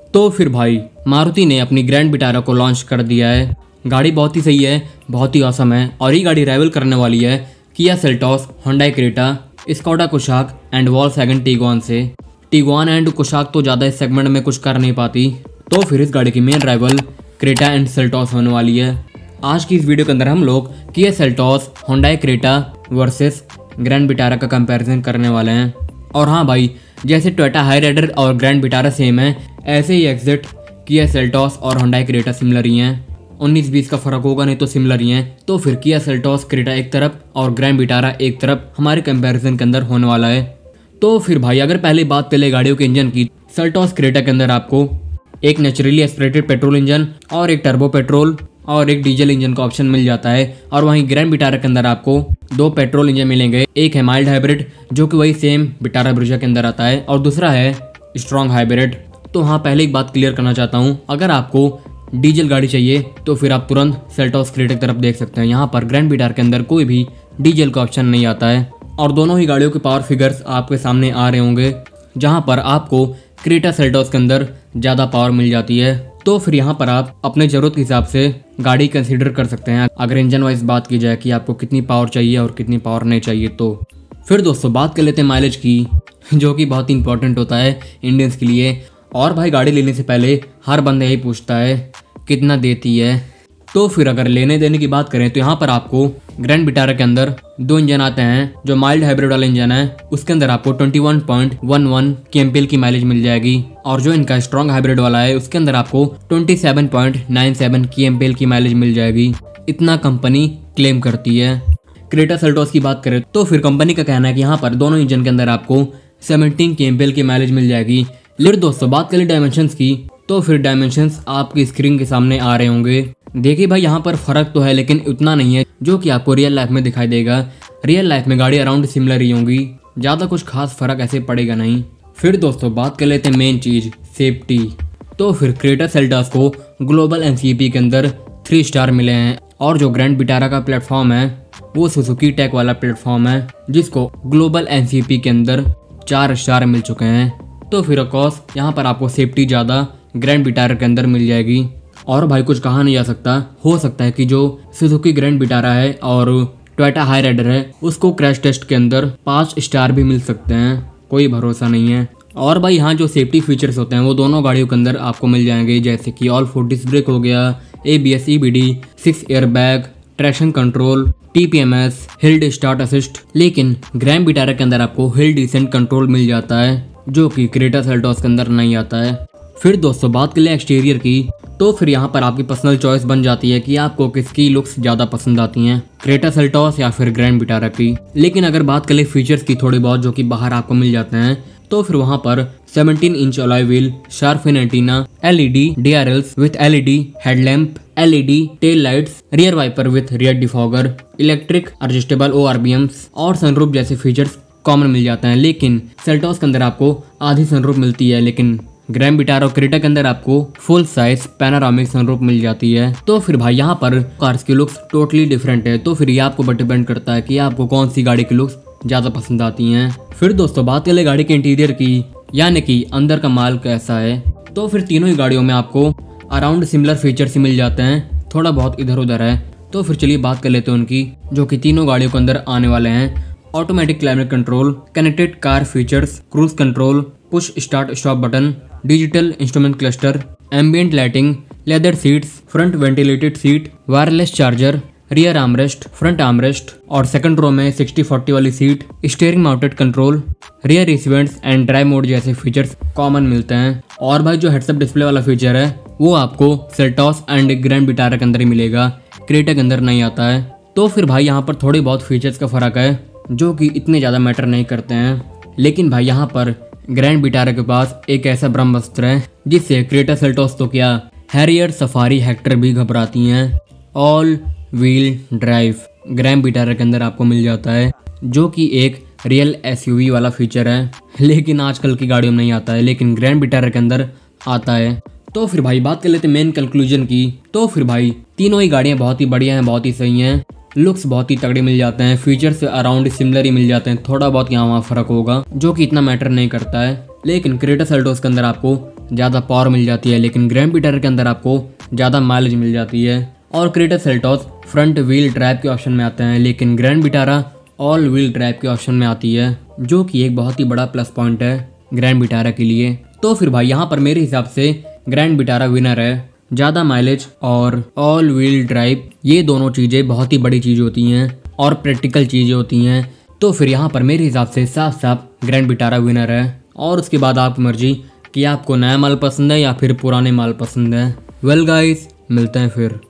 तो फिर भाई मारुति ने अपनी ग्रैंड विटारा को लॉन्च कर दिया है। गाड़ी बहुत ही सही है, बहुत ही औसम है और ये गाड़ी राइवल करने वाली है Kia Seltos, Honda Creta, Skoda Kushaq and Volkswagen Tiguan से। टिगुआन एंड कुशाक तो ज़्यादा इस सेगमेंट में कुछ कर नहीं पाती, तो फिर इस गाड़ी की main rival Creta and Seltos होने वाली है। आज की इस वीडियो के अंदर हम लोग Kia Seltos, Honda Creta versus Grand Vitara का कंपैरिजन करने वाले हैं। और हाँ भाई, जैसे टोयोटा हाईराइडर और ग्रैंड विटारा सेम है, ऐसे ही एग्जिट किया सेल्टॉस और होंडा क्रेटा सिमिलर ही हैं। 19-20 का फर्क होगा, नहीं तो सिमिलर ही हैं। तो फिर किया सेल्टॉस क्रेटा एक तरफ और ग्रैंड विटारा एक तरफ हमारे कंपैरिजन के अंदर होने वाला है। तो फिर भाई अगर पहले बात करें गाड़ियों के इंजन की, सेल्टॉस क्रेटा के अंदर आपको एक नेचुरली एस्पिरेटेड पेट्रोल इंजन और एक टर्बो पेट्रोल और एक डीजल इंजन का ऑप्शन मिल जाता है। और वहीं ग्रैंड विटारा के अंदर आपको 2 पेट्रोल इंजन मिलेंगे, एक है माइल्ड हाइब्रिड जो कि वही सेम विटारा ब्रीजा के अंदर आता है और दूसरा है स्ट्रॉन्ग हाइब्रिड। तो हाँ, पहले एक बात क्लियर करना चाहता हूँ, अगर आपको डीजल गाड़ी चाहिए तो फिर आप तुरंत सेल्टॉस क्रेटा की तरफ देख सकते हैं। यहाँ पर ग्रैंड विटारा के अंदर कोई भी डीजल का ऑप्शन नहीं आता है और दोनों ही गाड़ियों के पावर फिगर्स आपके सामने आ रहे होंगे, जहाँ पर आपको क्रेटा सेल्टॉस के अंदर ज़्यादा पावर मिल जाती है। तो फिर यहाँ पर आप अपने ज़रूरत के हिसाब से गाड़ी कंसीडर कर सकते हैं। अगर इंजन वाइज बात की जाए कि आपको कितनी पावर चाहिए और कितनी पावर नहीं चाहिए। तो फिर दोस्तों बात कर लेते हैं माइलेज की, जो कि बहुत ही इंपॉर्टेंट होता है इंडियंस के लिए। और भाई गाड़ी लेने से पहले हर बंदा यही पूछता है कितना देती है। तो फिर अगर लेने देने की बात करें तो यहाँ पर आपको ग्रैंड विटारा के अंदर 2 इंजन आते हैं। जो माइल्ड हाइब्रिड वाला इंजन है उसके अंदर आपको 21.11 kmpl की माइलेज मिल जाएगी और जो इनका स्ट्रॉन्ग हाइब्रिड वाला है उसके अंदर आपको 27.97 kmpl की माइलेज मिल जाएगी। इतना कंपनी क्लेम करती है। क्रेटा सेल्टॉस की बात करें तो फिर कंपनी का कहना है कि यहाँ पर दोनों इंजन के अंदर आपको 17 kmpl की माइलेज मिल जाएगी। लेकिन दोस्तों बात करें डायमेंशंस की, तो फिर डायमेंशंस आपकी स्क्रीन के सामने आ रहे होंगे। देखिए भाई यहाँ पर फर्क तो है लेकिन उतना नहीं है जो कि आपको रियल लाइफ में दिखाई देगा। रियल लाइफ में गाड़ी अराउंड सिमिलर ही होंगी, ज़्यादा कुछ खास फर्क ऐसे पड़ेगा नहीं। फिर दोस्तों बात कर लेते हैं मेन चीज़ सेफ्टी। तो फिर क्रेटा सेल्टॉस को ग्लोबल एनसीपी के अंदर 3 स्टार मिले हैं और जो ग्रैंड विटारा का प्लेटफॉर्म है वो सुजुकी टेक वाला प्लेटफॉर्म है जिसको ग्लोबल एनसीपी के अंदर 4 स्टार मिल चुके हैं। तो फिर ऑफकोर्स यहाँ पर आपको सेफ्टी ज़्यादा ग्रैंड विटारा के अंदर मिल जाएगी। और भाई कुछ कहा नहीं जा सकता, हो सकता है कि जो सुजुकी ग्रैंड विटारा है और टोयोटा हाईराइडर है उसको क्रैश टेस्ट के अंदर 5 स्टार भी मिल सकते हैं, कोई भरोसा नहीं है। और भाई यहाँ जो सेफ्टी फीचर्स होते हैं वो दोनों गाड़ियों के अंदर आपको मिल जाएंगे, जैसे कि ऑल 4 डिस्क ब्रेक हो गया, ABS EBD, 6 airbag, traction control, TPMS, hill start assist. लेकिन ग्रैंड विटारा के अंदर आपको हिल डिसेंट कंट्रोल मिल जाता है जो कि क्रेटा सेल्टॉस के अंदर नहीं आता है। फिर दोस्तों बात कर ले एक्सटीरियर की, तो फिर यहाँ पर आपकी पर्सनल चॉइस बन जाती है कि आपको किसकी लुक्स ज़्यादा पसंद आती हैं, क्रेटा सेल्टॉस या फिर ग्रैंड विटारा की। लेकिन अगर बात करें फीचर्स की थोड़ी बहुत जो कि बाहर आपको मिल जाते हैं, तो फिर वहाँ पर 17 inch alloy wheel, sharp fin antenna, LED DRLs with LED headlamp, LED tail lights, rear wiper with rear defogger, electric adjustable ORBMs और सनरूफ जैसे फीचर्स कॉमन मिल जाते हैं। लेकिन सेल्टॉस के अंदर आपको आधी सनरूफ मिलती है, लेकिन ग्रैंड विटारा और क्रेटा के अंदर आपको फुल साइज पैनोरामिक सनरूफ मिल जाती है। तो फिर भाई यहाँ पर कार्स की लुक्स टोटली डिफरेंट है। तो फिर ये आपको डिपेंड करता है कि आपको कौन सी गाड़ी की लुक्स ज़्यादा पसंद आती हैं। फिर दोस्तों बात करें गाड़ी के इंटीरियर की, यानी कि अंदर का माल कैसा है। तो फिर तीनों ही गाड़ियों में आपको अराउंड सिमिलर फीचर्स ही मिल जाते हैं, थोड़ा बहुत इधर उधर है। तो फिर चलिए बात कर लेते हैं उनकी, जो कि तीनों गाड़ियों के अंदर आने वाले हैं। Automatic climate control, connected car features, cruise control, push start stop button, digital instrument cluster, ambient lighting, leather seats, front ventilated seat, wireless charger, rear armrest, front armrest और सेकंड रो में 60-40 वाली seat, steering mounted control, rear vents and drive mode जैसे features common मिलते हैं। और भाई जो heads up display वाला फीचर है वो आपको सेल्टॉस एंड ग्रैंड विटारा के अंदर ही मिलेगा, क्रेटा के अंदर नहीं आता है। तो फिर भाई यहाँ पर थोड़ी बहुत फीचर्स का फर्क है जो कि इतने ज़्यादा मैटर नहीं करते हैं। लेकिन भाई यहाँ पर ग्रैंड विटारा के पास एक ऐसा ब्रह्मास्त्र है जिससे क्रेटा सेल्टॉस तो क्या हैरियर, सफारी, हेक्टर भी घबराती हैं। All wheel drive Grand Vitara के अंदर आपको मिल जाता है, जो कि एक रियल SUV वाला फीचर है, लेकिन आजकल की गाड़ियों में नहीं आता है, लेकिन ग्रैंड विटारा के अंदर आता है। तो फिर भाई बात कर लेते हैं मेन कंक्लूजन की। तो फिर भाई तीनों ही गाड़ियाँ बहुत ही बढ़िया हैं, बहुत ही सही हैं, लुक्स बहुत ही तगड़े मिल जाते हैं, फीचर्स अराउंड सिमिलर ही मिल जाते हैं, थोड़ा बहुत यहाँ वहाँ फर्क होगा जो कि इतना मैटर नहीं करता है। लेकिन क्रेटा सेल्टॉस के अंदर आपको ज़्यादा पावर मिल जाती है, लेकिन ग्रैंड विटारा के अंदर आपको ज़्यादा माइलेज मिल जाती है। और Creta Seltos front wheel drive के ऑप्शन में आते हैं, लेकिन Grand Vitara all wheel drive के ऑप्शन में आती है, जो कि एक बहुत ही बड़ा प्लस पॉइंट है ग्रैंड विटारा के लिए। तो फिर भाई यहाँ पर मेरे हिसाब से ग्रैंड विटारा विनर है। ज़्यादा माइलेज और ऑल व्हील ड्राइव, ये दोनों चीज़ें बहुत ही बड़ी चीज़ होती हैं और प्रैक्टिकल चीज़ें होती हैं। तो फिर यहाँ पर मेरे हिसाब से साफ साफ ग्रैंड विटारा विनर है। और उसके बाद आपकी मर्जी कि आपको नया माल पसंद है या फिर पुराने माल पसंद है। वेल गाइस, मिलते हैं फिर।